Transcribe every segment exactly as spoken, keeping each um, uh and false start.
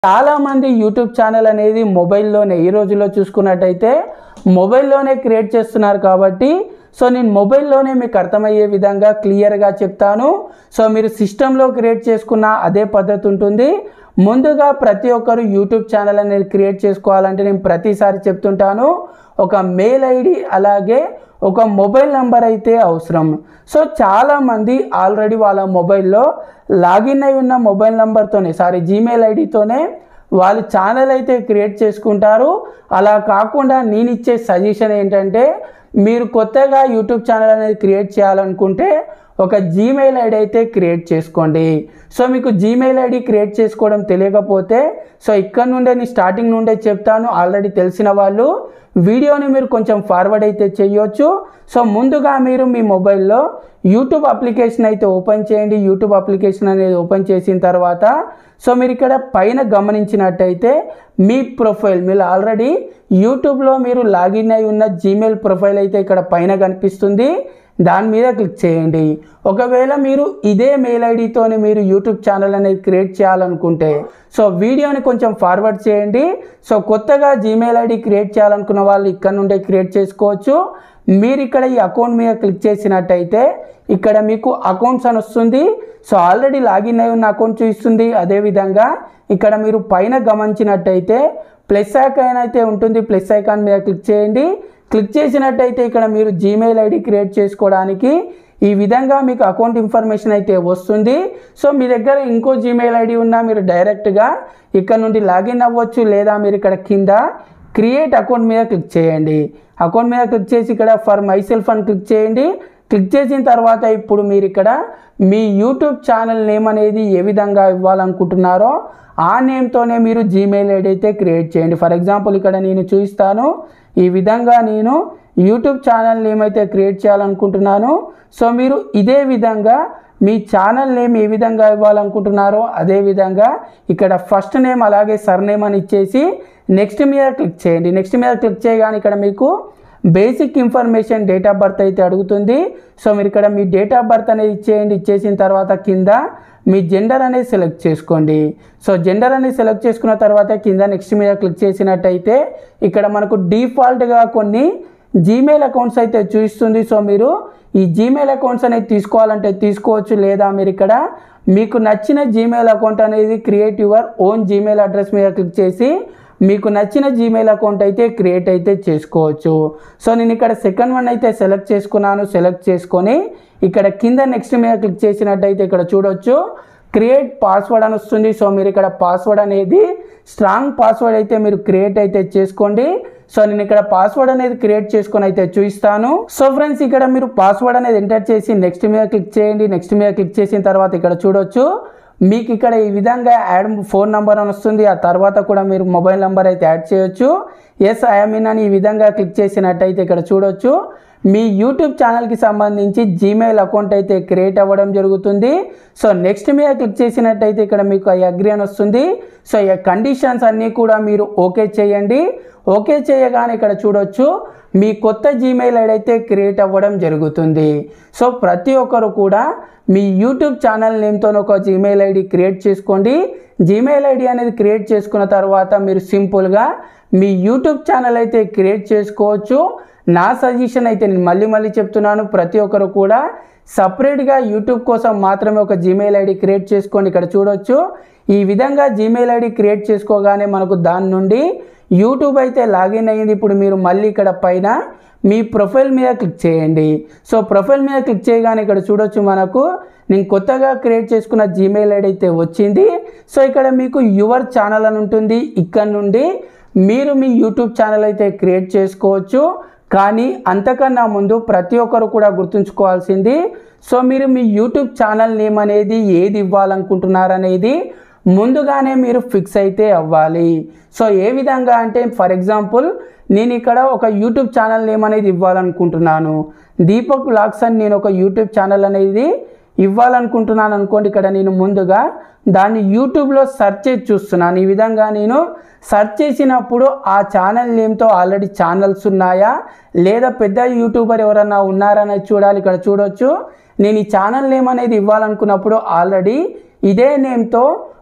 చాలా మంది YouTube channel అనేది మొబైల్లోనే ఈ రోజుల్లో చూసుకున్నట్టయితే మొబైల్లోనే క్రియేట్ చేస్తున్నారు కాబట్టి సో నేను మొబైల్లోనే మీకు అర్థమయ్యే విధంగా క్లియర్గా చెప్తాను. సో మీరు సిస్టంలో క్రియేట్ చేసుకున్న అదే పద్ధతి ఉంటుంది. ముందుగా ప్రతి ఒక్కరు యూట్యూబ్ ఛానల్ అనేది క్రియేట్ చేసుకోవాలంటే నేను ప్రతిసారి చెప్తుంటాను, ఒక మెయిల్ ఐడి అలాగే ఒక మొబైల్ నెంబర్ అయితే అవసరం. సో చాలామంది ఆల్రెడీ వాళ్ళ మొబైల్లో లాగిన్ అయి ఉన్న మొబైల్ నెంబర్తోనే సారీ జీమెయిల్ ఐడితోనే వాళ్ళు ఛానల్ అయితే క్రియేట్ చేసుకుంటారు. అలా కాకుండా నేను ఇచ్చే సజెషన్ ఏంటంటే మీరు కొత్తగా యూట్యూబ్ ఛానల్ అనేది క్రియేట్ చేయాలనుకుంటే ఒక జీమెయిల్ ఐడి అయితే క్రియేట్ చేసుకోండి. సో మీకు జీమెయిల్ ఐడి క్రియేట్ చేసుకోవడం తెలియకపోతే సో ఇక్కడ నుండే నేను స్టార్టింగ్ నుండే చెప్తాను, ఆల్రెడీ తెలిసిన వాళ్ళు వీడియోని మీరు కొంచెం ఫార్వర్డ్ అయితే చేయొచ్చు. సో ముందుగా మీరు మీ మొబైల్లో యూట్యూబ్ అప్లికేషన్ అయితే ఓపెన్ చేయండి. యూట్యూబ్ అప్లికేషన్ అనేది ఓపెన్ చేసిన తర్వాత సో మీరు ఇక్కడ పైన గమనించినట్టయితే మీ ప్రొఫైల్ మీరు ఆల్రెడీ యూట్యూబ్లో మీరు లాగిన్ అయి ఉన్న జీమెయిల్ ప్రొఫైల్ అయితే ఇక్కడ పైన కనిపిస్తుంది, దాని మీద క్లిక్ చేయండి. ఒకవేళ మీరు ఇదే మెయిల్ ఐడితోని మీరు యూట్యూబ్ ఛానల్ అనేది క్రియేట్ చేయాలనుకుంటే సో వీడియోని కొంచెం ఫార్వర్డ్ చేయండి. సో కొత్తగా జీమెయిల్ ఐడి క్రియేట్ చేయాలనుకున్న వాళ్ళు ఇక్కడ నుండే క్రియేట్ చేసుకోవచ్చు. మీరు ఇక్కడ ఈ అకౌంట్ మీద క్లిక్ చేసినట్టయితే ఇక్కడ మీకు అకౌంట్స్ అని వస్తుంది. సో ఆల్రెడీ లాగిన్ అయి ఉన్న అకౌంట్ చూపిస్తుంది. అదేవిధంగా ఇక్కడ మీరు పైన గమనించినట్టయితే ప్లస్ ఐకాన్ అయితే ఉంటుంది, ప్లస్ ఐకాన్ మీద క్లిక్ చేయండి. క్లిక్ చేసినట్టయితే ఇక్కడ మీరు జీమెయిల్ ఐడి క్రియేట్ చేసుకోవడానికి ఈ విధంగా మీకు అకౌంట్ ఇన్ఫర్మేషన్ అయితే వస్తుంది. సో మీ దగ్గర ఇంకో జీమెయిల్ ఐడి ఉన్నా మీరు డైరెక్ట్గా ఇక్కడ నుండి లాగిన్ అవ్వచ్చు, లేదా మీరు ఇక్కడ కింద క్రియేట్ అకౌంట్ మీద క్లిక్ చేయండి. అకౌంట్ మీద క్లిక్ చేసి ఇక్కడ ఫర్ మై సెల్ఫ్ అని క్లిక్ చేయండి. క్లిక్ చేసిన తర్వాత ఇప్పుడు మీరు ఇక్కడ మీ యూట్యూబ్ ఛానల్ నేమ్ అనేది ఏ విధంగా ఇవ్వాలనుకుంటున్నారో ఆ నేమ్తోనే మీరు జీమెయిల్ ఐడి అయితే క్రియేట్ చేయండి. ఫర్ ఎగ్జాంపుల్ ఇక్కడ నేను చూపిస్తాను, ఈ విధంగా నేను యూట్యూబ్ ఛానల్ నేమ్ అయితే క్రియేట్ చేయాలనుకుంటున్నాను. సో మీరు ఇదే విధంగా మీ ఛానల్ నేమ్ ఏ విధంగా ఇవ్వాలనుకుంటున్నారో అదే విధంగా ఇక్కడ ఫస్ట్ నేమ్ అలాగే సర్ నేమ్ అని ఇచ్చేసి నెక్స్ట్ మీద క్లిక్ చేయండి. నెక్స్ట్ మీద క్లిక్ చేయగానే ఇక్కడ మీకు basic information date of birth అయితే అడుగుతుంది. సో మీరు ఇక్కడ మీ డేట్ ఆఫ్ బర్త్ అనేది ఇచ్చేయండి. ఇచ్చేసిన తర్వాత కింద మీ జెండర్ అనేది సెలెక్ట్ చేసుకోండి. సో జెండర్ అనేది సెలెక్ట్ చేసుకున్న తర్వాత కింద నెక్స్ట్ మీద క్లిక్ చేసినట్టయితే ఇక్కడ మనకు డిఫాల్ట్గా కొన్ని జీమెయిల్ అకౌంట్స్ అయితే చూపిస్తుంది. సో మీరు ఈ జీమెయిల్ అకౌంట్స్ అనేది తీసుకోవాలంటే తీసుకోవచ్చు, లేదా మీరు ఇక్కడ మీకు నచ్చిన జీమెయిల్ అకౌంట్ అనేది create your own Gmail address మీద క్లిక్ చేసి మీకు నచ్చిన జీమెయిల్ అకౌంట్ అయితే క్రియేట్ అయితే చేసుకోవచ్చు. సో నేను ఇక్కడ సెకండ్ వన్ అయితే సెలెక్ట్ చేసుకున్నాను. సెలెక్ట్ చేసుకొని ఇక్కడ కింద నెక్స్ట్ మీద క్లిక్ చేసినట్టయితే ఇక్కడ చూడొచ్చు క్రియేట్ పాస్వర్డ్ అని వస్తుంది. సో మీరు ఇక్కడ పాస్వర్డ్ అనేది స్ట్రాంగ్ పాస్వర్డ్ అయితే మీరు క్రియేట్ అయితే చేసుకోండి. సో నేను ఇక్కడ పాస్వర్డ్ అనేది క్రియేట్ చేసుకొని అయితే చూపిస్తాను. సో ఫ్రెండ్స్ ఇక్కడ మీరు పాస్వర్డ్ అనేది ఎంటర్ చేసి నెక్స్ట్ మీద క్లిక్ చేయండి. నెక్స్ట్ మీద క్లిక్ చేసిన తర్వాత ఇక్కడ చూడొచ్చు మీకు ఇక్కడ ఈ విధంగా యాడ్ ఫోన్ నెంబర్ అని వస్తుంది. ఆ తర్వాత కూడా మీరు మొబైల్ నెంబర్ అయితే యాడ్ చేయొచ్చు. ఎస్ ఐఎమ్ ఇన్ అని ఈ విధంగా క్లిక్ చేసినట్టయితే ఇక్కడ చూడొచ్చు మీ యూట్యూబ్ ఛానల్కి సంబంధించి జీమెయిల్ అకౌంట్ అయితే క్రియేట్ అవ్వడం జరుగుతుంది. సో నెక్స్ట్ మీద క్లిక్ చేసినట్టయితే ఇక్కడ మీకు ఐ అగ్రీ అని వస్తుంది. సో ఈ కండిషన్స్ అన్నీ కూడా మీరు ఓకే చేయండి. ఓకే చేయగానే ఇక్కడ చూడొచ్చు మీ కొత్త జీమెయిల్ ఐడి అయితే క్రియేట్ అవ్వడం జరుగుతుంది. సో ప్రతి ఒక్కరు కూడా మీ యూట్యూబ్ ఛానల్ నేమ్తో ఒక జీమెయిల్ ఐడి క్రియేట్ చేసుకోండి. జీమెయిల్ ఐడి అనేది క్రియేట్ చేసుకున్న తర్వాత మీరు సింపుల్గా మీ యూట్యూబ్ ఛానల్ అయితే క్రియేట్ చేసుకోవచ్చు. నా సజెషన్ అయితే నేను మళ్ళీ మళ్ళీ చెప్తున్నాను, ప్రతి ఒక్కరు కూడా సపరేట్గా యూట్యూబ్ కోసం మాత్రమే ఒక జీమెయిల్ ఐడి క్రియేట్ చేసుకోండి. ఇక్కడ చూడొచ్చు ఈ విధంగా జీమెయిల్ ఐడి క్రియేట్ చేసుకోగానే మనకు దాని నుండి యూట్యూబ్ అయితే లాగిన్ అయ్యింది. ఇప్పుడు మీరు మళ్ళీ ఇక్కడ పైన మీ ప్రొఫైల్ మీద క్లిక్ చేయండి. సో ప్రొఫైల్ మీద క్లిక్ చేయగానే ఇక్కడ చూడొచ్చు మనకు నేను కొత్తగా క్రియేట్ చేసుకున్న జీమెయిల్ ఐడి అయితే వచ్చింది. సో ఇక్కడ మీకు యువర్ ఛానల్ అని ఉంటుంది. ఇక్కడ నుండి మీరు మీ యూట్యూబ్ ఛానల్ అయితే క్రియేట్ చేసుకోవచ్చు. కానీ అంతకన్నా ముందు ప్రతి ఒక్కరు కూడా గుర్తుంచుకోవాల్సింది సో మీరు మీ యూట్యూబ్ ఛానల్ నేమ్ అనేది ఏది ఇవ్వాలనుకుంటున్నారు అనేది ముందుగానే మీరు ఫిక్స్ అయితే అవ్వాలి. సో ఏ విధంగా అంటే ఫర్ ఎగ్జాంపుల్ నేను ఇక్కడ ఒక యూట్యూబ్ ఛానల్ నేమ్ అనేది ఇవ్వాలనుకుంటున్నాను, దీపక్ వ్లాగ్స్ అని నేను ఒక యూట్యూబ్ ఛానల్ అనేది ఇవ్వాలనుకుంటున్నాను అనుకోండి. ఇక్కడ నేను ముందుగా దాన్ని యూట్యూబ్లో సెర్చ్ చేసి చూస్తున్నాను. ఈ విధంగా నేను సెర్చ్ చేసినప్పుడు ఆ ఛానల్ నేమ్తో ఆల్రెడీ ఛానల్స్ ఉన్నాయా లేదా పెద్ద యూట్యూబర్ ఎవరన్నా ఉన్నారనేది చూడాలి. ఇక్కడ చూడొచ్చు నేను ఈ ఛానల్ నేమ్ అనేది ఇవ్వాలనుకున్నప్పుడు ఆల్రెడీ ఇదే నేమ్తో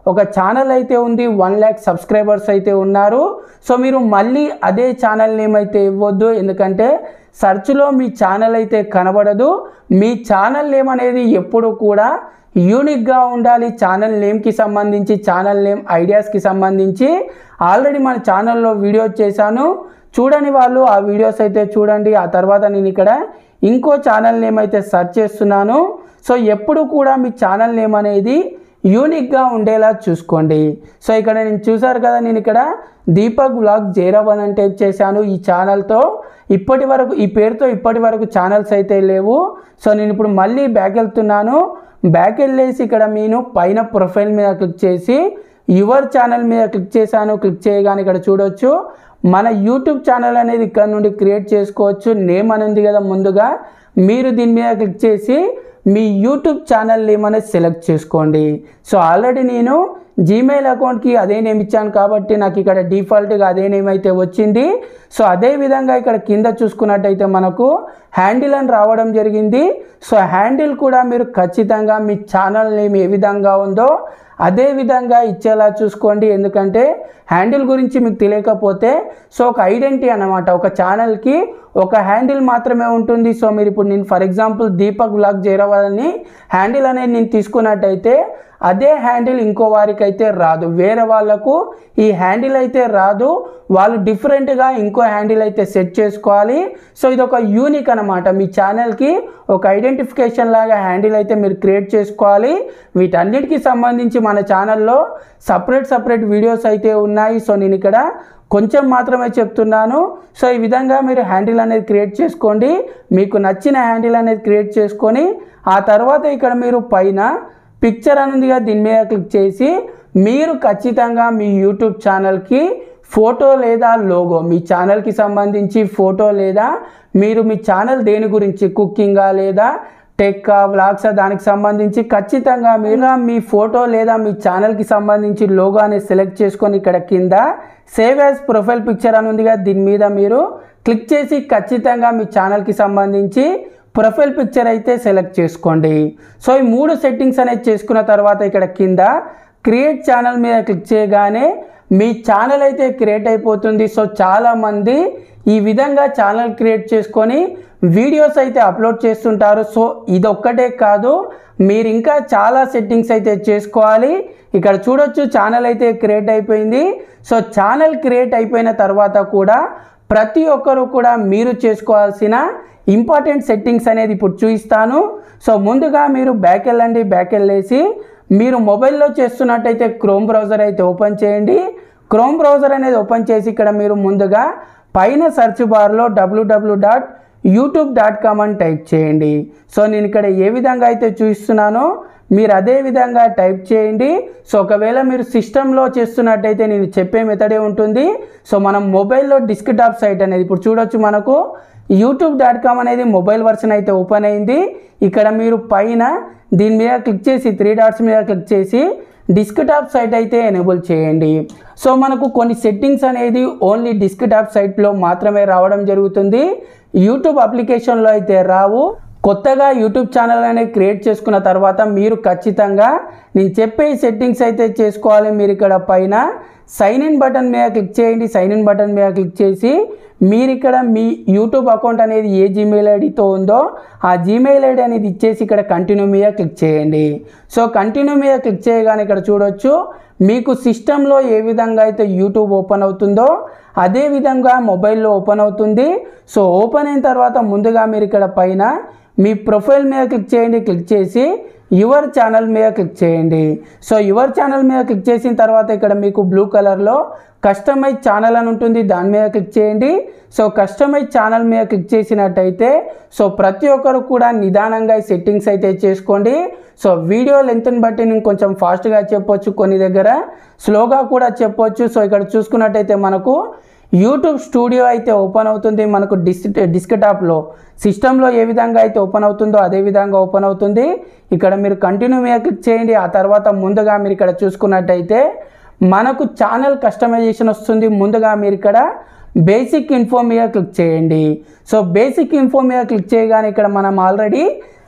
ఒక ఛానల్ అయితే ఉంది, వన్ ల్యాక్ సబ్స్క్రైబర్స్ అయితే ఉన్నారు. సో మీరు మళ్ళీ అదే ఛానల్ నేమ్ అయితే ఇవ్వద్దు, ఎందుకంటే సెర్చ్లో మీ ఛానల్ అయితే కనబడదు. మీ ఛానల్ నేమ్ అనేది ఎప్పుడు కూడా యూనిక్గా ఉండాలి. ఛానల్ నేమ్కి సంబంధించి, ఛానల్ నేమ్ ఐడియాస్కి సంబంధించి ఆల్రెడీ మన ఛానల్లో వీడియో చేశాను, చూడని వాళ్ళు ఆ వీడియోస్ అయితే చూడండి. ఆ తర్వాత నేను ఇక్కడ ఇంకో ఛానల్ నేమ్ అయితే సెర్చ్ చేస్తున్నాను. సో ఎప్పుడు కూడా మీ ఛానల్ నేమ్ అనేది యూనిక్గా ఉండేలా చూసుకోండి. సో ఇక్కడ నేను చూసారు కదా, నేను ఇక్కడ దీపక్ వ్లాగ్ జైరాబాద్ అని టైప్ చేశాను. ఈ ఛానల్తో ఇప్పటి వరకు, ఈ పేరుతో ఇప్పటి వరకు ఛానల్స్ అయితే లేవు. సో నేను ఇప్పుడు మళ్ళీ బ్యాక్ వెళ్తున్నాను. బ్యాక్ వెళ్ళేసి ఇక్కడ నేను పైన ప్రొఫైల్ మీద క్లిక్ చేసి యువర్ ఛానల్ మీద క్లిక్ చేశాను. క్లిక్ చేయగానే ఇక్కడ చూడొచ్చు మన యూట్యూబ్ ఛానల్ అనేది ఇక్కడ నుండి క్రియేట్ చేసుకోవచ్చు. నేమ్ అని ఉంది కదా, ముందుగా మీరు దీని మీద క్లిక్ చేసి మీ యూట్యూబ్ ఛానల్ నేమ్ అనేది సెలెక్ట్ చేసుకోండి. సో ఆల్రెడీ నేను జీమెయిల్ అకౌంట్కి అదే నేమ్ ఇచ్చాను కాబట్టి నాకు ఇక్కడ డిఫాల్ట్గా అదే నేమ్ అయితే వచ్చింది. సో అదే విధంగా ఇక్కడ కింద చూసుకున్నట్టయితే మనకు హ్యాండిల్ అని రావడం జరిగింది. సో హ్యాండిల్ కూడా మీరు ఖచ్చితంగా మీ ఛానల్ నేమ్ ఏ విధంగా ఉందో అదే విధంగా ఇచ్చేలా చూసుకోండి, ఎందుకంటే హ్యాండిల్ గురించి మీకు తెలియకపోతే సో ఒక ఐడెంటిటీ అన్నమాట, ఒక ఛానల్కి ఒక హ్యాండిల్ మాత్రమే ఉంటుంది. సో మీరు ఇప్పుడు నేను for example Deepak vlog Zaheerabad అని హ్యాండిల్ అనేది నేను తీసుకున్నట్టయితే అదే హ్యాండిల్ ఇంకో వారికి అయితే రాదు, వేరే వాళ్ళకు ఈ హ్యాండిల్ అయితే రాదు, వాళ్ళు డిఫరెంట్గా ఇంకో హ్యాండిల్ అయితే సెట్ చేసుకోవాలి. సో ఇది ఒక యూనిక్ అనమాట, మీ ఛానల్కి ఒక ఐడెంటిఫికేషన్ లాగా హ్యాండిల్ అయితే మీరు క్రియేట్ చేసుకోవాలి. వీటన్నిటికీ సంబంధించి మన ఛానల్లో సపరేట్ సపరేట్ వీడియోస్ అయితే ఉన్నాయి. సో నేను ఇక్కడ కొంచెం మాత్రమే చెప్తున్నాను. సో ఈ విధంగా మీరు హ్యాండిల్ అనేది క్రియేట్ చేసుకోండి, మీకు నచ్చిన హ్యాండిల్ అనేది క్రియేట్ చేసుకొని ఆ తర్వాత ఇక్కడ మీరు పైన పిక్చర్ అనుందిగా దీని మీద క్లిక్ చేసి మీరు ఖచ్చితంగా మీ యూట్యూబ్ ఛానల్కి ఫోటో లేదా లోగో, మీ ఛానల్కి సంబంధించి ఫోటో లేదా మీరు మీ ఛానల్ దేని గురించి కుకింగా లేదా టెక్ వ్లాగ్స్ దానికి సంబంధించి ఖచ్చితంగా మీరు మీ ఫోటో లేదా మీ ఛానల్కి సంబంధించి లోగో అనేది సెలెక్ట్ చేసుకొని ఇక్కడ కింద సేవ్ యాజ్ ప్రొఫైల్ పిక్చర్ అని ఉందిగా దీని మీద మీరు క్లిక్ చేసి ఖచ్చితంగా మీ ఛానల్కి సంబంధించి ప్రొఫైల్ పిక్చర్ అయితే సెలెక్ట్ చేసుకోండి. సో ఈ మూడు సెట్టింగ్స్ అనేది చేసుకున్న తర్వాత ఇక్కడ కింద క్రియేట్ ఛానల్ మీద క్లిక్ చేయగానే మీ ఛానల్ అయితే క్రియేట్ అయిపోతుంది. సో చాలామంది ఈ విధంగా ఛానల్ క్రియేట్ చేసుకొని వీడియోస్ అయితే అప్లోడ్ చేస్తుంటారు. సో ఇదొక్కటే కాదు, మీరు ఇంకా చాలా సెట్టింగ్స్ అయితే చేసుకోవాలి. ఇక్కడ చూడొచ్చు ఛానల్ అయితే క్రియేట్ అయిపోయింది. సో ఛానల్ క్రియేట్ అయిపోయిన తర్వాత కూడా ప్రతి ఒక్కరు కూడా మీరు చేసుకోవాల్సిన ఇంపార్టెంట్ సెట్టింగ్స్ అనేది ఇప్పుడు చూపిస్తాను. సో ముందుగా మీరు బ్యాక్ వెళ్ళండి, బ్యాక్ వెళ్ళేసి మీరు మొబైల్లో చేస్తున్నట్టయితే క్రోమ్ బ్రౌజర్ అయితే ఓపెన్ చేయండి. క్రోమ్ బ్రౌజర్ అనేది ఓపెన్ చేసి ఇక్కడ మీరు ముందుగా పైన సెర్చ్ బార్లో W W dot YouTube dot com అని టైప్ చేయండి. సో నేను ఇక్కడ ఏ విధంగా అయితే చూపిస్తున్నానో మీరు అదే విధంగా టైప్ చేయండి. సో ఒకవేళ మీరు సిస్టంలో చేస్తున్నట్టయితే నేను చెప్పే మెథడే ఉంటుంది. సో మనం మొబైల్లో డెస్క్టాప్ సైట్ అనేది ఇప్పుడు చూడొచ్చు, మనకు యూట్యూబ్ డాట్ కామ్ అనేది మొబైల్ వర్షన్ అయితే ఓపెన్ అయింది. ఇక్కడ మీరు పైన దీని మీద క్లిక్ చేసి త్రీ డాట్స్ మీద క్లిక్ చేసి డెస్క్టాప్ సైట్ అయితే ఎనేబుల్ చేయండి. సో మనకు కొన్ని సెట్టింగ్స్ అనేది ఓన్లీ డెస్క్టాప్ సైట్లో మాత్రమే రావడం జరుగుతుంది, యూట్యూబ్ అప్లికేషన్లో అయితే రావు. కొత్తగా యూట్యూబ్ ఛానల్ అనేది క్రియేట్ చేసుకున్న తర్వాత మీరు ఖచ్చితంగా నేను చెప్పే సెట్టింగ్స్ అయితే చేసుకోవాలి. మీరు ఇక్కడ పైన సైన్ ఇన్ బటన్ మీద క్లిక్ చేయండి. సైన్ ఇన్ బటన్ మీద క్లిక్ చేసి మీరు ఇక్కడ మీ యూట్యూబ్ అకౌంట్ అనేది ఏ జీమెయిల్ ఐడితో ఉందో ఆ జీమెయిల్ ఐడి అనేది ఇచ్చేసి ఇక్కడ కంటిన్యూ మీద క్లిక్ చేయండి. సో కంటిన్యూ మీద క్లిక్ చేయగానే ఇక్కడ చూడొచ్చు మీకు సిస్టంలో ఏ విధంగా అయితే యూట్యూబ్ ఓపెన్ అవుతుందో అదే విధంగా మొబైల్లో ఓపెన్ అవుతుంది. సో ఓపెన్ అయిన తర్వాత ముందుగా మీరు ఇక్కడ పైన మీ ప్రొఫైల్ మీద క్లిక్ చేయండి. క్లిక్ చేసి యువర్ ఛానల్ మీద క్లిక్ చేయండి. సో యువర్ ఛానల్ మీద క్లిక్ చేసిన తర్వాత ఇక్కడ మీకు బ్లూ కలర్లో కస్టమైజ్ ఛానల్ అని ఉంటుంది, దాని మీద క్లిక్ చేయండి. సో కస్టమైజ్ ఛానల్ మీద క్లిక్ చేసినట్టయితే సో ప్రతి ఒక్కరు కూడా నిదానంగా ఈ సెట్టింగ్స్ అయితే చేసుకోండి. సో వీడియో లెంత్ని బట్టి నేను కొంచెం ఫాస్ట్గా చెప్పొచ్చు, కొన్ని దగ్గర స్లోగా కూడా చెప్పొచ్చు. సో ఇక్కడ చూసుకున్నట్టయితే మనకు యూట్యూబ్ స్టూడియో అయితే ఓపెన్ అవుతుంది, మనకు డిస్ డెస్క్టాప్లో సిస్టంలో ఏ విధంగా అయితే ఓపెన్ అవుతుందో అదే విధంగా ఓపెన్ అవుతుంది. ఇక్కడ మీరు కంటిన్యూ మీద క్లిక్ చేయండి. ఆ తర్వాత ముందుగా మీరు ఇక్కడ చూసుకున్నట్టయితే మనకు ఛానల్ కస్టమైజేషన్ వస్తుంది. ముందుగా మీరు ఇక్కడ బేసిక్ ఇన్ఫో మీద క్లిక్ చేయండి. సో బేసిక్ ఇన్ఫో మీద క్లిక్ చేయగానే ఇక్కడ మనం ఆల్రెడీ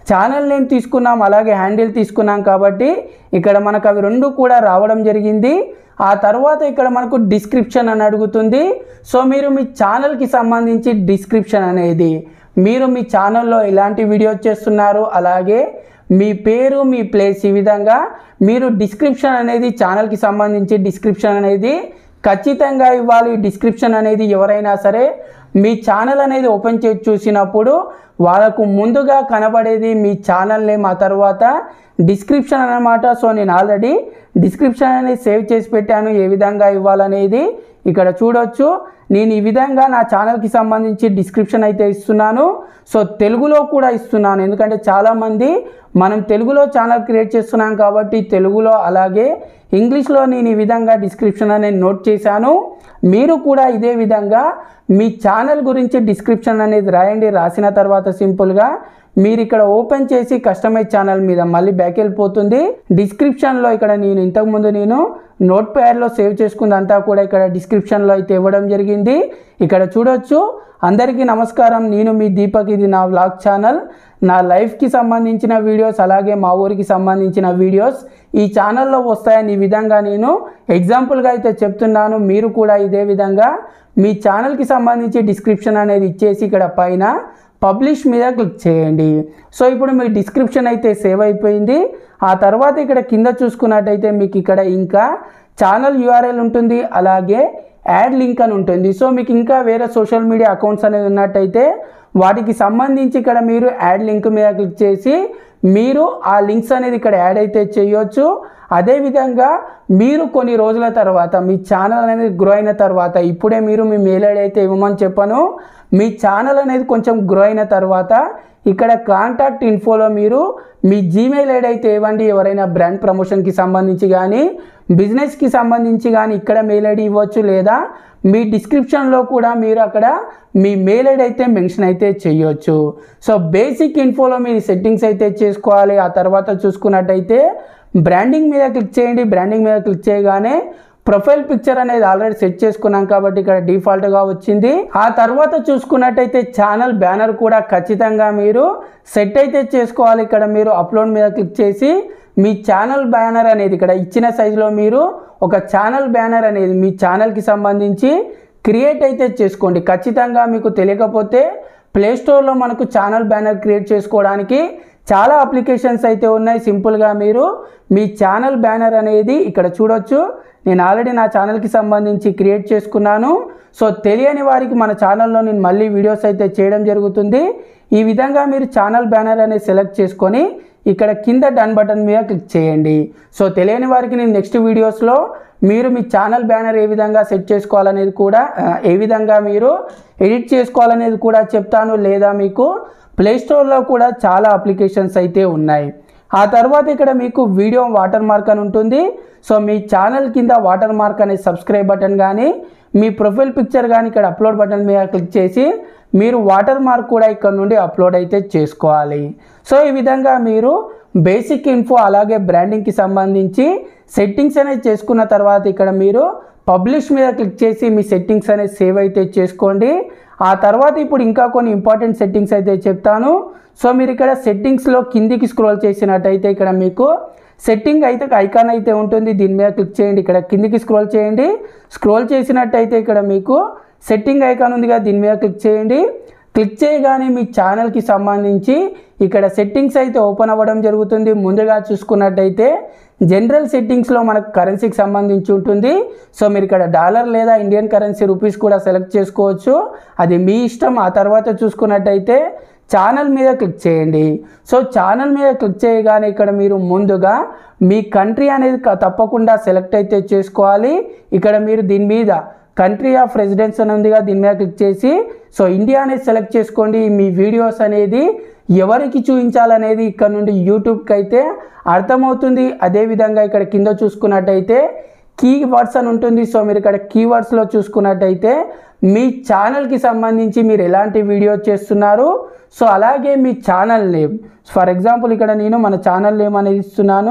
ఛానల్ నేమ్ తీసుకున్నాం, అలాగే హ్యాండిల్ తీసుకున్నాం కాబట్టి ఇక్కడ మనకు అవి రెండు కూడా రావడం జరిగింది. ఆ తర్వాత ఇక్కడ మనకు డిస్క్రిప్షన్ అని అడుగుతుంది. సో మీరు మీ ఛానల్కి సంబంధించి డిస్క్రిప్షన్ అనేది మీరు మీ ఛానల్లో ఎలాంటి వీడియో చేస్తున్నారు, అలాగే మీ పేరు, మీ ప్లేస్, ఈ విధంగా మీరు డిస్క్రిప్షన్ అనేది ఛానల్కి సంబంధించి డిస్క్రిప్షన్ అనేది ఖచ్చితంగా ఇవ్వాలి. డిస్క్రిప్షన్ అనేది ఎవరైనా సరే మీ ఛానల్ అనేది ఓపెన్ చేసి చూసినప్పుడు వాళ్ళకు ముందుగా కనబడేది మీ ఛానల్ నేమ్, ఆ తర్వాత డిస్క్రిప్షన్ అన్నమాట. సో నేను ఆల్రెడీ డిస్క్రిప్షన్ అనేది సేవ్ చేసి పెట్టాను. ఏ విధంగా ఇవ్వాలనేది ఇక్కడ చూడొచ్చు. నేను ఈ విధంగా నా ఛానల్కి సంబంధించి డిస్క్రిప్షన్ అయితే ఇస్తున్నాను. సో తెలుగులో కూడా ఇస్తున్నాను, ఎందుకంటే చాలామంది మనం తెలుగులో ఛానల్ క్రియేట్ చేస్తున్నాం కాబట్టి తెలుగులో అలాగే ఇంగ్లీష్లో నేను ఈ విధంగా డిస్క్రిప్షన్ అనేది నోట్ చేశాను. మీరు కూడా ఇదే విధంగా మీ ఛానల్ గురించి డిస్క్రిప్షన్ అనేది రాయండి. రాసిన తర్వాత సింపుల్గా మీరు ఇక్కడ ఓపెన్ చేసి కస్టమైజ్ ఛానల్ మీద మళ్ళీ బ్యాక్ వెళ్ళిపోతుంది. డిస్క్రిప్షన్లో ఇక్కడ నేను ఇంతకుముందు నేను నోట్ ప్యాడ్లో సేవ్ చేసుకుందంతా కూడా ఇక్కడ డిస్క్రిప్షన్లో అయితే ఇవ్వడం జరిగింది. ఇక్కడ చూడొచ్చు. అందరికీ నమస్కారం, నేను మీ దీపక్. ఇది నా వ్లాగ్ ఛానల్. నా లైఫ్కి సంబంధించిన వీడియోస్ అలాగే మా ఊరికి సంబంధించిన వీడియోస్ ఈ ఛానల్లో వస్తాయని ఈ విధంగా నేను ఎగ్జాంపుల్గా అయితే చెప్తున్నాను. మీరు కూడా ఇదే విధంగా మీ ఛానల్కి సంబంధించి డిస్క్రిప్షన్ అనేది ఇచ్చేసి ఇక్కడ పైన పబ్లిష్ మీద క్లిక్ చేయండి. సో ఇప్పుడు మీ డిస్క్రిప్షన్ అయితే సేవ్ అయిపోయింది. ఆ తర్వాత ఇక్కడ కింద చూసుకున్నట్టయితే మీకు ఇక్కడ ఇంకా ఛానల్ యూఆర్ఎల్ ఉంటుంది, అలాగే యాడ్ లింక్ అని ఉంటుంది. సో మీకు ఇంకా వేరే సోషల్ మీడియా అకౌంట్స్ అనేది ఉన్నట్టయితే వాటికి సంబంధించి ఇక్కడ మీరు యాడ్ లింక్ మీద క్లిక్ చేసి మీరు ఆ లింక్స్ అనేది ఇక్కడ యాడ్ అయితే చేయొచ్చు. అదేవిధంగా మీరు కొన్ని రోజుల తర్వాత మీ ఛానల్ అనేది గ్రో అయిన తర్వాత, ఇప్పుడే మీరు మీ మెయిల్ ఐడి అయితే ఇవ్వమని చెప్పను, మీ ఛానల్ అనేది కొంచెం గ్రో అయిన తర్వాత ఇక్కడ కాంటాక్ట్ ఇన్ఫోలో మీరు మీ జీమెయిల్ ఐడి అయితే ఇవ్వండి. ఎవరైనా బ్రాండ్ ప్రమోషన్కి సంబంధించి కానీ బిజినెస్కి సంబంధించి కానీ ఇక్కడ మెయిల్ ఐడి ఇవ్వచ్చు, లేదా మీ డిస్క్రిప్షన్లో కూడా మీరు అక్కడ మీ మెయిల్ ఐడి అయితే మెన్షన్ అయితే చేయొచ్చు. సో బేసిక్ ఇన్ఫోలో మీరు సెట్టింగ్స్ అయితే చేసుకోవాలి. ఆ తర్వాత చూసుకున్నట్టయితే బ్రాండింగ్ మీద క్లిక్ చేయండి. బ్రాండింగ్ మీద క్లిక్ చేయగానే ప్రొఫైల్ పిక్చర్ అనేది ఆల్రెడీ సెట్ చేసుకున్నాం కాబట్టి ఇక్కడ డిఫాల్ట్గా వచ్చింది. ఆ తర్వాత చూసుకున్నట్టయితే ఛానల్ బ్యానర్ కూడా ఖచ్చితంగా మీరు సెట్ అయితే చేసుకోవాలి. ఇక్కడ మీరు అప్లోడ్ మీద క్లిక్ చేసి మీ ఛానల్ బ్యానర్ అనేది ఇక్కడ ఇచ్చిన సైజులో మీరు ఒక ఛానల్ బ్యానర్ అనేది మీ ఛానల్కి సంబంధించి క్రియేట్ అయితే చేసుకోండి. ఖచ్చితంగా మీకు తెలియకపోతే ప్లేస్టోర్లో మనకు ఛానల్ బ్యానర్ క్రియేట్ చేసుకోవడానికి చాలా అప్లికేషన్స్ అయితే ఉన్నాయి. సింపుల్గా మీరు మీ ఛానల్ బ్యానర్ అనేది ఇక్కడ చూడొచ్చు. నేను ఆల్రెడీ నా ఛానల్కి సంబంధించి క్రియేట్ చేసుకున్నాను. సో తెలియని వారికి మన ఛానల్లో నేను మళ్ళీ వీడియోస్ అయితే చేయడం జరుగుతుంది. ఈ విధంగా మీరు ఛానల్ బ్యానర్ అనేది సెలెక్ట్ చేసుకొని ఇక్కడ కింద డన్ బటన్ మీద క్లిక్ చేయండి. సో తెలియని వారికి నేను నెక్స్ట్ వీడియోస్లో మీరు మీ ఛానల్ బ్యానర్ ఏ విధంగా సెట్ చేసుకోవాలనేది కూడా, ఏ విధంగా మీరు ఎడిట్ చేసుకోవాలనేది కూడా చెప్తాను, లేదా మీకు ప్లేస్టోర్లో కూడా చాలా అప్లికేషన్స్ అయితే ఉన్నాయి. ఆ తర్వాత ఇక్కడ మీకు వీడియో వాటర్ మార్క్ అని ఉంటుంది. సో మీ ఛానల్ కింద వాటర్ మార్క్ అనే సబ్స్క్రైబ్ బటన్ కానీ మీ ప్రొఫైల్ పిక్చర్ కానీ ఇక్కడ అప్లోడ్ బటన్ మీద క్లిక్ చేసి మీరు వాటర్ మార్క్ కూడా ఇక్కడ నుండి అప్లోడ్ అయితే చేసుకోవాలి. సో ఈ విధంగా మీరు బేసిక్ ఇన్ఫో అలాగే బ్రాండింగ్కి సంబంధించి సెట్టింగ్స్ అనేది చేసుకున్న తర్వాత ఇక్కడ మీరు పబ్లిష్ మీద క్లిక్ చేసి మీ సెట్టింగ్స్ అనేది సేవ్ అయితే చేసుకోండి. ఆ తర్వాత ఇప్పుడు ఇంకా కొన్ని ఇంపార్టెంట్ సెట్టింగ్స్ అయితే చెప్తాను. సో మీరు ఇక్కడ సెట్టింగ్స్లో కిందికి స్క్రోల్ చేసినట్టయితే ఇక్కడ మీకు సెట్టింగ్ అయితే ఐకాన్ అయితే ఉంటుంది. దీని మీద క్లిక్ చేయండి. ఇక్కడ కిందికి స్క్రోల్ చేయండి. స్క్రోల్ చేసినట్టయితే ఇక్కడ మీకు సెట్టింగ్ ఐకాన్ ఉంది కదా, దీని మీద క్లిక్ చేయండి. క్లిక్ చేయగానే మీ ఛానల్కి సంబంధించి ఇక్కడ సెట్టింగ్స్ అయితే ఓపెన్ అవ్వడం జరుగుతుంది. ముందుగా చూసుకున్నట్టయితే జనరల్ సెట్టింగ్స్లో మనకు కరెన్సీకి సంబంధించి ఉంటుంది. సో మీరు ఇక్కడ డాలర్ లేదా ఇండియన్ కరెన్సీ రూపీస్ కూడా సెలెక్ట్ చేసుకోవచ్చు, అది మీ ఇష్టం. ఆ తర్వాత చూసుకున్నట్టయితే ఛానల్ మీద క్లిక్ చేయండి. సో ఛానల్ మీద క్లిక్ చేయగానే ఇక్కడ మీరు ముందుగా మీ కంట్రీ అనేది తప్పకుండా సెలెక్ట్ అయితే చేసుకోవాలి. ఇక్కడ మీరు దీని మీద కంట్రీ ఆఫ్ రెసిడెన్స్ అని ఉందిగా, దీని మీద క్లిక్ చేసి సో ఇండియా అనేది సెలెక్ట్ చేసుకోండి. మీ వీడియోస్ అనేది ఎవరికి చూపించాలనేది ఇక్కడ నుండి యూట్యూబ్కి అయితే అర్థమవుతుంది. అదేవిధంగా ఇక్కడ కింద చూసుకున్నట్టయితే కీవర్డ్స్ అని ఉంటుంది. సో మీరు ఇక్కడ కీవర్డ్స్లో చూసుకున్నట్టయితే మీ ఛానల్కి సంబంధించి మీరు ఎలాంటి వీడియో చేస్తున్నారు, సో అలాగే మీ ఛానల్ నేమ్. ఫర్ ఎగ్జాంపుల్ ఇక్కడ నేను మన ఛానల్ నేమ్ అనేది ఇస్తున్నాను.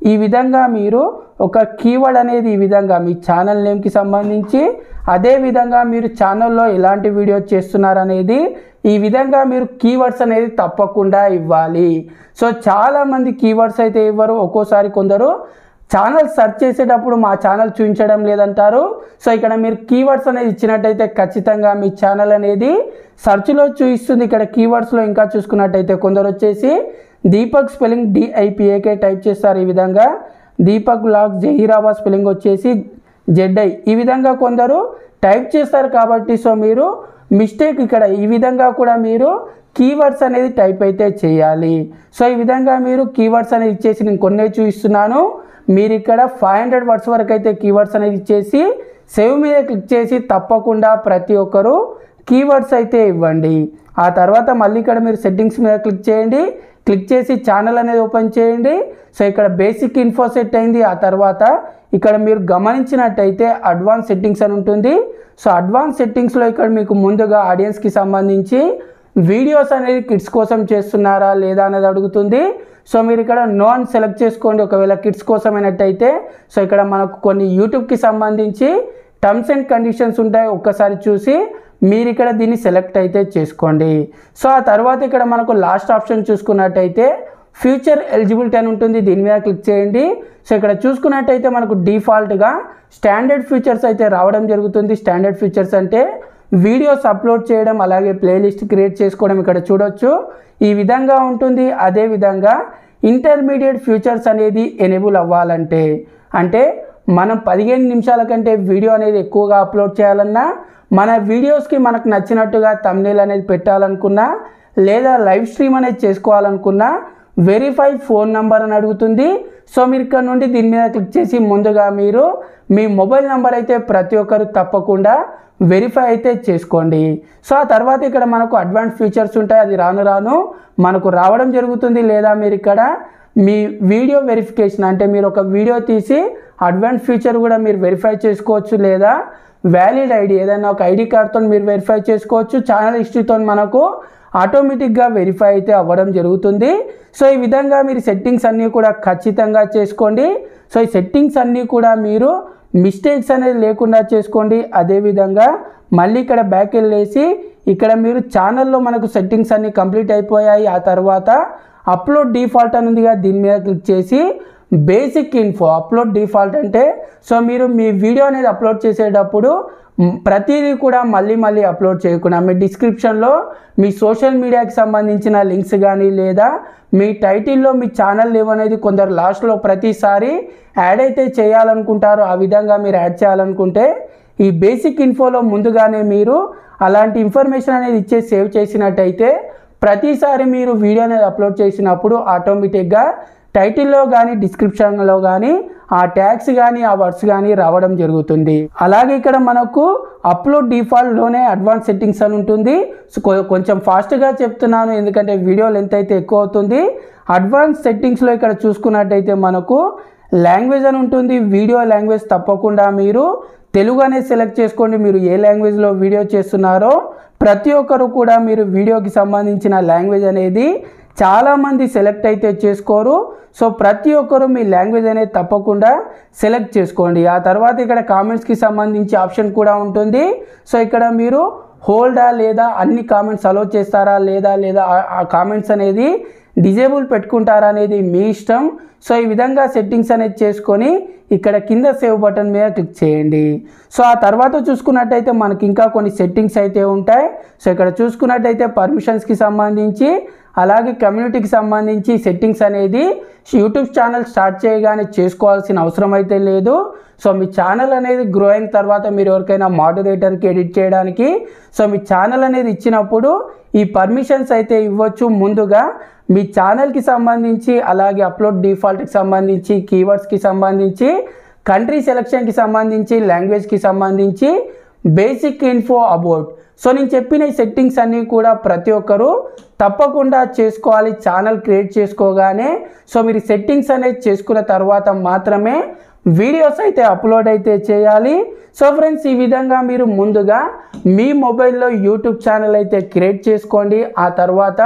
ఈ విధంగా మీరు ఒక కీవర్డ్ అనేది ఈ విధంగా మీ ఛానల్ నేమ్కి సంబంధించి, అదే విధంగా మీరు ఛానల్లో ఎలాంటి వీడియో చేస్తున్నారనేది ఈ విధంగా మీరు కీవర్డ్స్ అనేది తప్పకుండా ఇవ్వాలి. సో చాలామంది కీవర్డ్స్ అయితే ఇవ్వరు. ఒక్కోసారి కొందరు ఛానల్ సెర్చ్ చేసేటప్పుడు మా ఛానల్ చూపించడం లేదంటారు. సో ఇక్కడ మీరు కీవర్డ్స్ అనేది ఇచ్చినట్టయితే ఖచ్చితంగా మీ ఛానల్ అనేది సెర్చ్లో చూపిస్తుంది. ఇక్కడ కీవర్డ్స్లో ఇంకా చూసుకున్నట్టయితే కొందరు వచ్చేసి దీపక్ స్పెల్లింగ్ డిఐపిఏకే టైప్ చేస్తారు. ఈ విధంగా దీపక్ బ్లాగ్ జహీరాబాద్ స్పెల్లింగ్ వచ్చేసి జెడ్ఐ ఈ విధంగా కొందరు టైప్ చేస్తారు. కాబట్టి సో మీరు మిస్టేక్ ఇక్కడ ఈ విధంగా కూడా మీరు కీవర్డ్స్ అనేది టైప్ అయితే చేయాలి. సో ఈ విధంగా మీరు కీవర్డ్స్ అనేది ఇచ్చేసి నేను కొన్నే చూపిస్తున్నాను. మీరు ఇక్కడ ఫైవ్ హండ్రెడ్ వర్డ్స్ వరకు అయితే కీవర్డ్స్ అనేది ఇచ్చేసి సేవ్ మీద క్లిక్ చేసి తప్పకుండా ప్రతి ఒక్కరు కీవర్డ్స్ అయితే ఇవ్వండి. ఆ తర్వాత మళ్ళీ ఇక్కడ మీరు సెట్టింగ్స్ మీద క్లిక్ చేయండి. క్లిక్ చేసి ఛానల్ అనేది ఓపెన్ చేయండి. సో ఇక్కడ బేసిక్ ఇన్ఫో సెట్ అయింది. ఆ తర్వాత ఇక్కడ మీరు గమనించినట్టయితే అడ్వాన్స్ సెట్టింగ్స్ అని ఉంటుంది. సో అడ్వాన్స్ సెట్టింగ్స్లో ఇక్కడ మీకు ముందుగా ఆడియన్స్కి సంబంధించి వీడియోస్ అనేది కిడ్స్ కోసం చేస్తున్నారా లేదా అనేది అడుగుతుంది. సో మీరు ఇక్కడ నో అని సెలెక్ట్ చేసుకోండి ఒకవేళ కిడ్స్ కోసం అయినట్టయితే. సో ఇక్కడ మనకు కొన్ని యూట్యూబ్కి సంబంధించి టర్మ్స్ అండ్ కండిషన్స్ ఉంటాయి, ఒక్కసారి చూసి మీరు ఇక్కడ దీన్ని సెలెక్ట్ అయితే చేసుకోండి. సో ఆ తర్వాత ఇక్కడ మనకు లాస్ట్ ఆప్షన్ చూసుకున్నట్టయితే ఫ్యూచర్ ఎలిజిబిలిటీ అని ఉంటుంది, దీని మీద క్లిక్ చేయండి. సో ఇక్కడ చూసుకున్నట్టయితే మనకు డిఫాల్ట్గా స్టాండర్డ్ ఫీచర్స్ అయితే రావడం జరుగుతుంది. స్టాండర్డ్ ఫీచర్స్ అంటే వీడియోస్ అప్లోడ్ చేయడం, అలాగే ప్లేలిస్ట్ క్రియేట్ చేసుకోవడం ఇక్కడ చూడొచ్చు ఈ విధంగా ఉంటుంది. అదేవిధంగా ఇంటర్మీడియట్ ఫీచర్స్ అనేది ఎనేబుల్ అవ్వాలంటే, అంటే మనం పదిహేను నిమిషాల కంటే వీడియో అనేది ఎక్కువగా అప్లోడ్ చేయాలన్నా, మన వీడియోస్కి మనకు నచ్చినట్టుగా థంబ్నెయిల్ అనేది పెట్టాలనుకున్నా, లేదా లైవ్ స్ట్రీమ్ అనేది చేసుకోవాలనుకున్నా వెరిఫై ఫోన్ నెంబర్ అని అడుగుతుంది. సో మీరు ఇక్కడ నుండి దీని మీద క్లిక్ చేసి ముందుగా మీరు మీ మొబైల్ నెంబర్ అయితే ప్రతి ఒక్కరు తప్పకుండా వెరిఫై అయితే చేసుకోండి. సో ఆ తర్వాత ఇక్కడ మనకు అడ్వాన్స్ ఫీచర్స్ ఉంటాయి, అది రాను రాను మనకు రావడం జరుగుతుంది. లేదా మీరు ఇక్కడ మీ వీడియో వెరిఫికేషన్ అంటే మీరు ఒక వీడియో తీసి అడ్వాన్స్ ఫీచర్ కూడా మీరు వెరిఫై చేసుకోవచ్చు, లేదా వ్యాలిడ్ ఐడి ఏదైనా ఒక ఐడి కార్డ్తో మీరు వెరిఫై చేసుకోవచ్చు. ఛానల్ హిస్టరీతో మనకు ఆటోమేటిక్గా వెరిఫై అయితే అవ్వడం జరుగుతుంది. సో ఈ విధంగా మీరు సెట్టింగ్స్ అన్నీ కూడా ఖచ్చితంగా చేసుకోండి. సో ఈ సెట్టింగ్స్ అన్నీ కూడా మీరు మిస్టేక్స్ అనేది లేకుండా చేసుకోండి. అదేవిధంగా మళ్ళీ ఇక్కడ బ్యాక్ వెళ్ళేసి ఇక్కడ మీరు ఛానల్లో మనకు సెట్టింగ్స్ అన్నీ కంప్లీట్ అయిపోయాయి. ఆ తర్వాత అప్లోడ్ డిఫాల్ట్ అని ఉందిగా, దీని మీద క్లిక్ చేసి బేసిక్ ఇన్ఫో అప్లోడ్ డిఫాల్ట్ అంటే సో మీరు మీ వీడియో అనేది అప్లోడ్ చేసేటప్పుడు ప్రతిదీ కూడా మళ్ళీ మళ్ళీ అప్లోడ్ చేయకుండా మీ డిస్క్రిప్షన్లో మీ సోషల్ మీడియాకి సంబంధించిన లింక్స్ కానీ, లేదా మీ టైటిల్లో మీ ఛానల్ నేమ్ అనేది కొందరు లాస్ట్లో ప్రతిసారి యాడ్ అయితే చేయాలనుకుంటారు. ఆ విధంగా మీరు యాడ్ చేయాలనుకుంటే ఈ బేసిక్ ఇన్ఫోలో ముందుగానే మీరు అలాంటి ఇన్ఫర్మేషన్ అనేది ఇచ్చే సేవ్ చేసినట్టయితే ప్రతిసారి మీరు వీడియో అనేది అప్లోడ్ చేసినప్పుడు ఆటోమేటిక్గా టైటిల్లో కానీ డిస్క్రిప్షన్లో కానీ ఆ ట్యాగ్స్ కానీ ఆ వర్డ్స్ కానీ రావడం జరుగుతుంది. అలాగే ఇక్కడ మనకు అప్లోడ్ డిఫాల్ట్లోనే అడ్వాన్స్ సెట్టింగ్స్ అని ఉంటుంది. సో కొంచెం ఫాస్ట్గా చెప్తున్నాను ఎందుకంటే వీడియో లెంత్ అయితే ఎక్కువ అవుతుంది. అడ్వాన్స్ సెట్టింగ్స్లో ఇక్కడ చూసుకున్నట్టయితే మనకు లాంగ్వేజ్ అని ఉంటుంది. వీడియో లాంగ్వేజ్ తప్పకుండా మీరు తెలుగు అనేది సెలెక్ట్ చేసుకోండి. మీరు ఏ లాంగ్వేజ్లో వీడియో చేస్తున్నారో ప్రతి ఒక్కరు కూడా మీరు వీడియోకి సంబంధించిన లాంగ్వేజ్ అనేది చాలామంది సెలెక్ట్ అయితే చేసుకోరు. సో ప్రతి ఒక్కరు మీ లాంగ్వేజ్ అనేది తప్పకుండా సెలెక్ట్ చేసుకోండి. ఆ తర్వాత ఇక్కడ కామెంట్స్కి సంబంధించి ఆప్షన్ కూడా ఉంటుంది. సో ఇక్కడ మీరు హోల్డా లేదా అన్ని కామెంట్స్ అలో చేస్తారా లేదా లేదా ఆ కామెంట్స్ అనేది డిజేబుల్ పెట్టుకుంటారా అనేది మీ ఇష్టం. సో ఈ విధంగా సెట్టింగ్స్ అనేది చేసుకొని ఇక్కడ కింద సేవ్ బటన్ మీద క్లిక్ చేయండి. సో ఆ తర్వాత చూసుకున్నట్టయితే మనకి ఇంకా కొన్ని సెట్టింగ్స్ అయితే ఉంటాయి. సో ఇక్కడ చూసుకున్నట్టయితే పర్మిషన్స్కి సంబంధించి అలాగే కమ్యూనిటీకి సంబంధించి సెట్టింగ్స్ అనేది యూట్యూబ్ ఛానల్ స్టార్ట్ చేయగానే చేసుకోవాల్సిన అవసరం అయితే లేదు. సో మీ ఛానల్ అనేది గ్రో అయిన తర్వాత మీరు ఎవరికైనా మోడరేటర్కి ఎడిట్ చేయడానికి సో మీ ఛానల్ అనేది ఇచ్చినప్పుడు ఈ పర్మిషన్స్ అయితే ఇవ్వచ్చు. ముందుగా మీ ఛానల్కి సంబంధించి అలాగే అప్లోడ్ డిఫాల్ట్కి సంబంధించి కీవర్డ్స్కి సంబంధించి కంట్రీ సెలెక్షన్కి సంబంధించి లాంగ్వేజ్కి సంబంధించి బేసిక్ ఇన్ఫో అబౌట్. సో నేను చెప్పిన ఈ సెట్టింగ్స్ అన్నీ కూడా ప్రతి ఒక్కరు తప్పకుండా చేసుకోవాలి ఛానల్ క్రియేట్ చేసుకోగానే. సో మీరు సెట్టింగ్స్ అనేది చేసుకున్న తర్వాత మాత్రమే వీడియోస్ అయితే అప్లోడ్ అయితే చేయాలి. సో ఫ్రెండ్స్ ఈ విధంగా మీరు ముందుగా మీ మొబైల్లో యూట్యూబ్ ఛానల్ అయితే క్రియేట్ చేసుకోండి. ఆ తర్వాత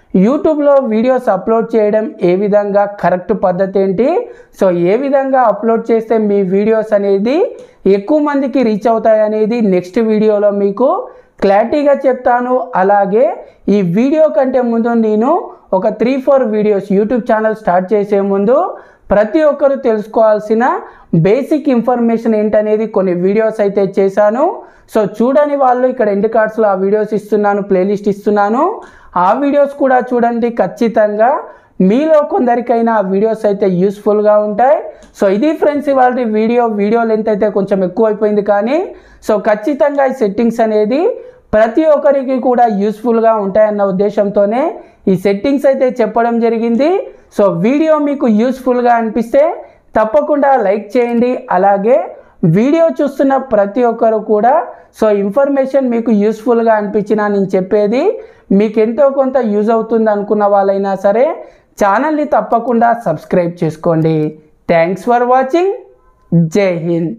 యూట్యూబ్లో వీడియోస్ అప్లోడ్ చేయడం ఏ విధంగా కరెక్ట్ పద్ధతి ఏంటి, సో ఏ విధంగా అప్లోడ్ చేస్తే మీ వీడియోస్ అనేది ఎక్కువ మందికి రీచ్ అవుతాయి అనేది నెక్స్ట్ వీడియోలో మీకు క్లారిటీగా చెప్తాను. అలాగే ఈ వీడియో కంటే ముందు నేను ఒక three four videos YouTube channel start చేసే ముందు ప్రతి ఒక్కరు తెలుసుకోవాల్సిన బేసిక్ ఇన్ఫర్మేషన్ ఏంటనేది కొన్ని వీడియోస్ అయితే చేశాను. సో చూడని వాళ్ళు ఇక్కడ ఎండ్ కార్డ్స్లో ఆ వీడియోస్ ఇస్తున్నాను, ప్లేలిస్ట్ ఇస్తున్నాను, ఆ వీడియోస్ కూడా చూడండి. ఖచ్చితంగా మీలో కొందరికైనా ఆ వీడియోస్ అయితే యూస్ఫుల్గా ఉంటాయి. సో ఇది ఫ్రెండ్స్ ఇవాళ వీడియో వీడియో లెంత్ అయితే కొంచెం ఎక్కువ అయిపోయింది, కానీ సో ఖచ్చితంగా ఈ సెట్టింగ్స్ అనేది ప్రతి ఒక్కరికి కూడా యూస్ఫుల్గా ఉంటాయన్న ఉద్దేశంతోనే ఈ సెట్టింగ్స్ అయితే చెప్పడం జరిగింది. సో వీడియో మీకు యూస్ఫుల్గా అనిపిస్తే తప్పకుండా లైక్ చేయండి. అలాగే వీడియో చూస్తున్న ప్రతి ఒక్కరు కూడా సో ఇన్ఫర్మేషన్ మీకు యూస్ఫుల్గా అనిపించినా నేను చెప్పేది మీకు ఎంతో కొంత యూజ్ అవుతుంది అనుకున్న వాళ్ళైనా సరే ఛానల్ని తప్పకుండా సబ్స్క్రైబ్ చేసుకోండి. Thanks for watching. జై హింద్.